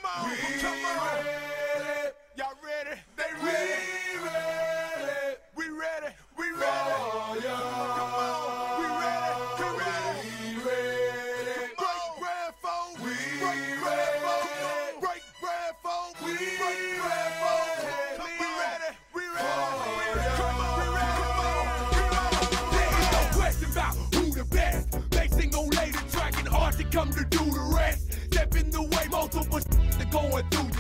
on, come on. Y'all ready? They ready. We ready. We ready. Oh, yeah. Come on. We ready. Come on. We ready. Break bread, folks. Break bread, folks. Break bread, folks. Break bread, folks. We ready. We ready. Come on. We ready. Come on. There ain't no question about who the best. Basing gon' lay the track and hard to come to do the rest. Step in the way, multiple to going through.